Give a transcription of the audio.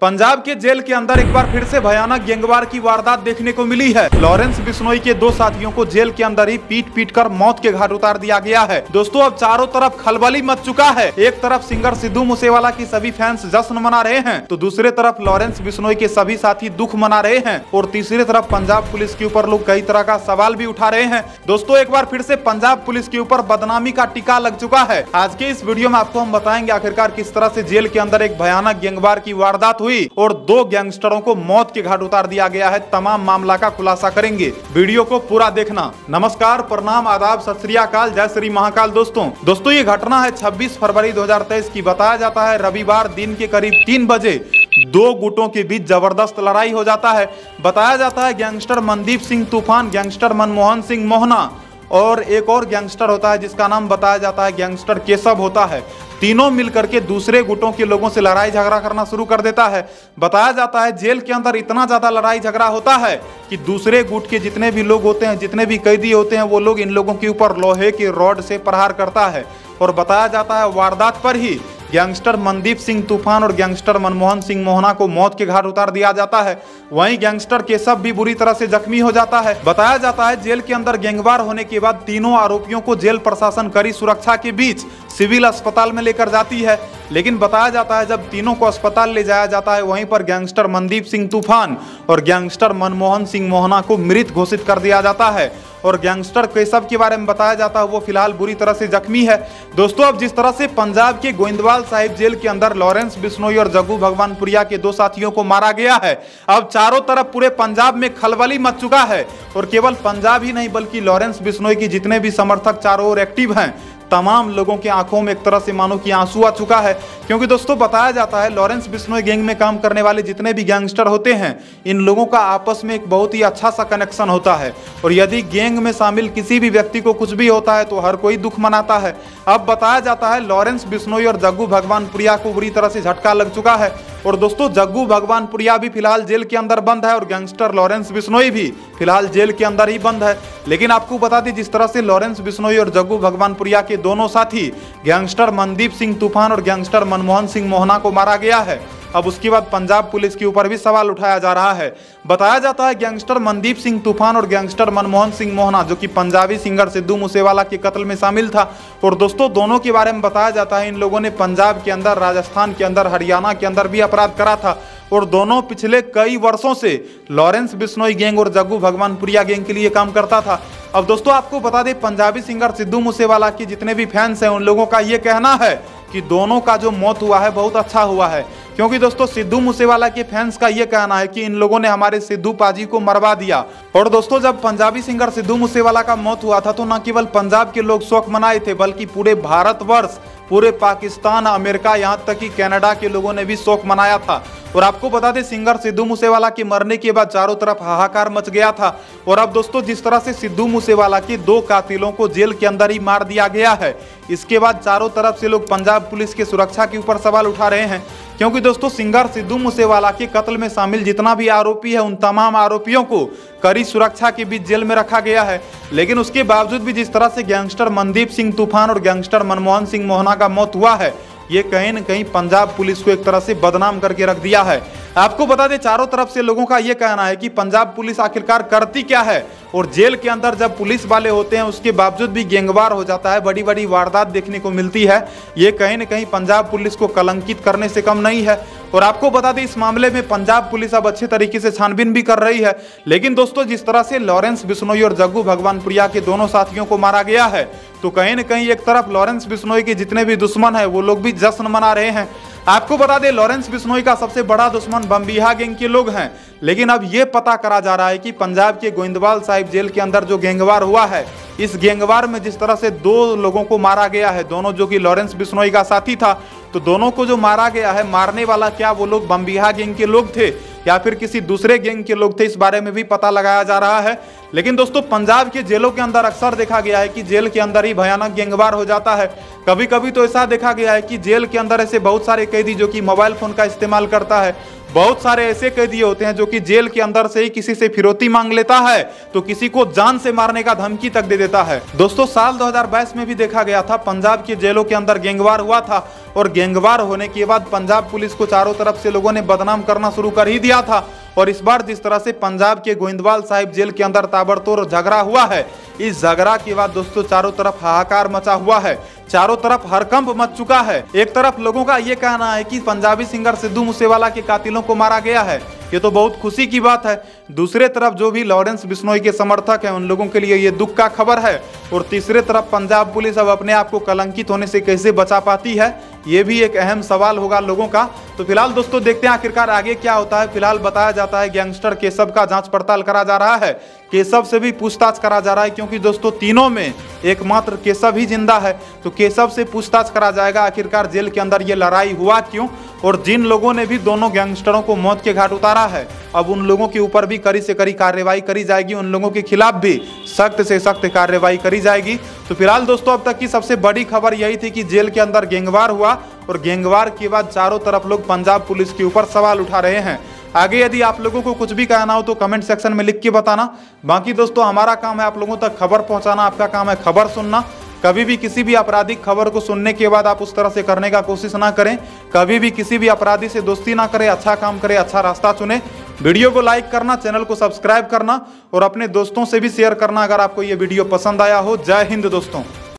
पंजाब के जेल के अंदर एक बार फिर से भयानक गैंगवार की वारदात देखने को मिली है। लॉरेंस बिश्नोई के दो साथियों को जेल के अंदर ही पीट कर मौत के घाट उतार दिया गया है। दोस्तों अब चारों तरफ खलबली मच चुका है। एक तरफ सिंगर सिद्धू मूसेवाला की सभी फैंस जश्न मना रहे हैं तो दूसरे तरफ लॉरेंस बिश्नोई के सभी साथी दुख मना रहे हैं और तीसरी तरफ पंजाब पुलिस के ऊपर लोग कई तरह का सवाल भी उठा रहे हैं। दोस्तों एक बार फिर से पंजाब पुलिस के ऊपर बदनामी का टीका लग चुका है। आज के इस वीडियो में आपको हम बताएंगे आखिरकार किस तरह से जेल के अंदर एक भयानक गैंगवार की वारदात हुई और दो गैंगस्टरों को मौत के घाट उतार दिया गया है। तमाम मामला का खुलासा करेंगे, वीडियो को पूरा देखना। नमस्कार, प्रणाम, आदाब, सत श्री अकाल, जय श्री महाकाल। दोस्तों ये घटना है 26 फरवरी 2023 की। बताया जाता है रविवार दिन के करीब 3 बजे दो गुटों के बीच जबरदस्त लड़ाई हो जाता है। बताया जाता है गैंगस्टर मनदीप सिंह तूफान, गैंगस्टर मनमोहन सिंह मोहना और एक और गैंगस्टर होता है जिसका नाम बताया जाता है गैंगस्टर केशव होता है। तीनों मिलकर के दूसरे गुटों के लोगों से लड़ाई झगड़ा करना शुरू कर देता है। बताया जाता है जेल के अंदर इतना ज्यादा लड़ाई झगड़ा होता है कि दूसरे गुट के जितने भी लोग होते हैं, जितने भी कैदी होते हैं, वो लोग इन लोगों के ऊपर लोहे के रॉड से प्रहार करता है। और बताया जाता है वारदात पर ही गैंगस्टर मनदीप सिंह तूफान और गैंगस्टर मनमोहन सिंह मोहना को मौत के घाट उतार दिया जाता है। वहीं गैंगस्टर केशव भी बुरी तरह से जख्मी हो जाता है। बताया जाता है जेल के अंदर गैंगवार होने के बाद तीनों आरोपियों को जेल प्रशासन कड़ी सुरक्षा के बीच सिविल अस्पताल में लेकर जाती है। लेकिन बताया जाता है जब तीनों को अस्पताल ले जाया जाता है वहीं पर गैंगस्टर मनदीप सिंह तूफान और गैंगस्टर मनमोहन सिंह मोहना को मृत घोषित कर दिया जाता है। और गैंगस्टर केशव के बारे में बताया जाता है वो फिलहाल बुरी तरह से जख्मी है। दोस्तों अब जिस तरह से पंजाब के गोइंदवाल साहिब जेल के अंदर लॉरेंस बिश्नोई और जग्गू भगवानपुरिया के दो साथियों को मारा गया है, अब चारों तरफ पूरे पंजाब में खलबली मच चुका है। और केवल पंजाब ही नहीं बल्कि लॉरेंस बिश्नोई की जितने भी समर्थक चारों ओर एक्टिव हैं, तमाम लोगों की आंखों में एक तरह से मानो कि आंसू आ चुका है। क्योंकि दोस्तों बताया जाता है लॉरेंस बिश्नोई गैंग में काम करने वाले जितने भी गैंगस्टर होते हैं, इन लोगों का आपस में एक बहुत ही अच्छा सा कनेक्शन होता है। और यदि गैंग में शामिल किसी भी व्यक्ति को कुछ भी होता है तो हर कोई दुख मनाता है। अब बताया जाता है लॉरेंस बिश्नोई और जग्गू भगवानपुरिया को बुरी तरह से झटका लग चुका है। और दोस्तों जग्गू भगवानपुरिया भी फिलहाल जेल के अंदर बंद है और गैंगस्टर लॉरेंस बिश्नोई भी फिलहाल जेल के अंदर ही बंद है। लेकिन आपको बता दें जिस तरह से लॉरेंस बिश्नोई और जग्गू भगवानपुरिया के दोनों साथी गैंगस्टर मनदीप सिंह तूफान और गैंगस्टर मनमोहन सिंह मोहना को मारा गया है, अब उसके बाद पंजाब पुलिस के ऊपर भी सवाल उठाया जा रहा है। बताया जाता है गैंगस्टर मनदीप सिंह तूफान और गैंगस्टर मनमोहन सिंह मोहना जो कि पंजाबी सिंगर सिद्धू मूसेवाला के कत्ल में शामिल था। और दोस्तों दोनों के बारे में बताया जाता है इन लोगों ने पंजाब के अंदर, राजस्थान के अंदर, हरियाणा के अंदर भी अपराध करा था। और दोनों पिछले कई वर्षों से लॉरेंस बिश्नोई गैंग और जग्गू भगवानपुरिया गैंग के लिए काम करता था। अब दोस्तों आपको बता दें पंजाबी सिंगर सिद्धू मूसेवाला के जितने भी फैंस हैं उन लोगों का ये कहना है कि दोनों का जो मौत हुआ है बहुत अच्छा हुआ है। क्योंकि दोस्तों सिद्धू मूसेवाला के फैंस का ये कहना है कि इन लोगों ने हमारे सिद्धू पाजी को मरवा दिया। और दोस्तों जब पंजाबी सिंगर सिद्धू मूसेवाला का मौत हुआ था तो न केवल पंजाब के लोग शोक मनाए थे बल्कि पूरे भारतवर्ष, पूरे पाकिस्तान, अमेरिका, यहाँ तक कि कनाडा के लोगों ने भी शोक मनाया था। और आपको बता दें सिंगर सिद्धू मूसेवाला के मरने के बाद चारों तरफ हाहाकार मच गया था। और अब दोस्तों जिस तरह से सिद्धू मूसेवाला के दो कातिलों को जेल के अंदर ही मार दिया गया है, इसके बाद चारों तरफ से लोग पंजाब पुलिस की सुरक्षा के ऊपर सवाल उठा रहे हैं। क्योंकि दोस्तों सिंगर सिद्धू मूसेवाला के कत्ल में शामिल जितना भी आरोपी है उन तमाम आरोपियों को कड़ी सुरक्षा के बीच जेल में रखा गया है। लेकिन उसके बावजूद भी जिस तरह से गैंगस्टर मनदीप सिंह तूफान और गैंगस्टर मनमोहन सिंह मोहना का मौत हुआ है, ये कहीं न कहीं पंजाब पुलिस को एक तरह से बदनाम करके रख दिया है। आपको बता दें चारों तरफ से लोगों का यह कहना है कि पंजाब पुलिस आखिरकार करती क्या है। और जेल के अंदर जब पुलिस वाले होते हैं उसके बावजूद भी गैंगवार हो जाता है, बड़ी बड़ी वारदात देखने को मिलती है, ये कहीं न कहीं पंजाब पुलिस को कलंकित करने से कम नहीं है। और आपको बता दें इस मामले में पंजाब पुलिस अब अच्छे तरीके से छानबीन भी कर रही है। लेकिन दोस्तों जिस तरह से लॉरेंस बिश्नोई और जग्गू भगवानपुरिया के दोनों साथियों को मारा गया है तो कहीं न कहीं एक तरफ लॉरेंस बिश्नोई के जितने भी दुश्मन है वो लोग भी जश्न मना रहे हैं। आपको बता दें लॉरेंस बिश्नोई का सबसे बड़ा दुश्मन बमबिहा गैंग के लोग हैं। लेकिन अब यह पता करा जा रहा है कि पंजाब के गोइंदवाल साहिब जेल के अंदर जो गैंगवार हुआ है, इस गैंगवार में जिस तरह से दो लोगों को मारा गया है, दोनों जो कि लॉरेंस बिश्नोई का साथी था, तो दोनों को जो मारा गया है, मारने वाला क्या वो लोग बमबिहा गैंग के लोग थे या फिर किसी दूसरे गैंग के लोग थे, इस बारे में भी पता लगाया जा रहा है। लेकिन दोस्तों पंजाब के जेलों के अंदर अक्सर देखा गया है कि जेल के अंदर ही भयानक गैंगवार हो जाता है। कभी कभी तो ऐसा देखा गया है कि जेल के अंदर ऐसे बहुत सारे कैदी जो कि मोबाइल फोन का इस्तेमाल करता है बहुत सारे ऐसे कैदी होते हैं जो कि जेल के अंदर से ही किसी से फिरौती मांग लेता है तो किसी को जान से मारने का धमकी तक दे देता है। दोस्तों साल 2022 में भी देखा गया था, पंजाब की जेलों के अंदर गैंगवार हुआ था और गैंगवार होने के बाद पंजाब पुलिस को चारों तरफ से लोगों ने बदनाम करना शुरू कर ही दिया था। और इस बार जिस तरह से पंजाब के गोविंदवाल साहिब जेल के अंदर ताबड़तोड़ झगड़ा हुआ है, इस झगड़ा के बाद दोस्तों चारों तरफ हाहाकार मचा हुआ है, चारों तरफ हड़कंप मच चुका है। एक तरफ लोगों का ये कहना है कि पंजाबी सिंगर सिद्धू मूसेवाला के कातिलों को मारा गया है, ये तो बहुत खुशी की बात है। दूसरे तरफ जो भी लॉरेंस बिश्नोई के समर्थक हैं उन लोगों के लिए ये दुख का खबर है। और तीसरे तरफ पंजाब पुलिस अब अपने आप को कलंकित होने से कैसे बचा पाती है, ये भी एक अहम सवाल होगा लोगों का। तो फिलहाल दोस्तों देखते हैं आखिरकार आगे क्या होता है। फिलहाल बताया जाता है गैंगस्टर केशव का जांच पड़ताल करा जा रहा है, केशव से भी पूछताछ करा जा रहा है, क्योंकि दोस्तों तीनों में एकमात्र केशव ही जिंदा है। तो केशव से पूछताछ करा जाएगा आखिरकार जेल के अंदर ये लड़ाई हुआ क्यों, और जिन लोगों ने भी दोनों गैंगस्टरों को मौत के घाट उतारा है अब उन लोगों के ऊपर भी कड़ी से कड़ी कार्रवाई करी जाएगी, उन लोगों के खिलाफ भी सख्त से सख्त कार्रवाई करी जाएगी। तो फिलहाल दोस्तों अब तक की सबसे बड़ी खबर यही थी कि जेल के अंदर गैंगवार हुआ और गैंगवार के बाद चारों तरफ लोग पंजाब पुलिस के ऊपर सवाल उठा रहे हैं। आगे यदि आप लोगों को कुछ भी कहना हो तो कमेंट सेक्शन में लिख के बताना। बाकी दोस्तों हमारा काम है आप लोगों तक खबर पहुंचाना, आपका काम है खबर सुनना। कभी भी किसी भी आपराधिक खबर को सुनने के बाद आप उस तरह से करने का कोशिश ना करें, कभी भी किसी भी अपराधी से दोस्ती ना करें, अच्छा काम करें, अच्छा रास्ता चुने। वीडियो को लाइक करना, चैनल को सब्सक्राइब करना और अपने दोस्तों से भी शेयर करना अगर आपको ये वीडियो पसंद आया हो। जय हिंद दोस्तों।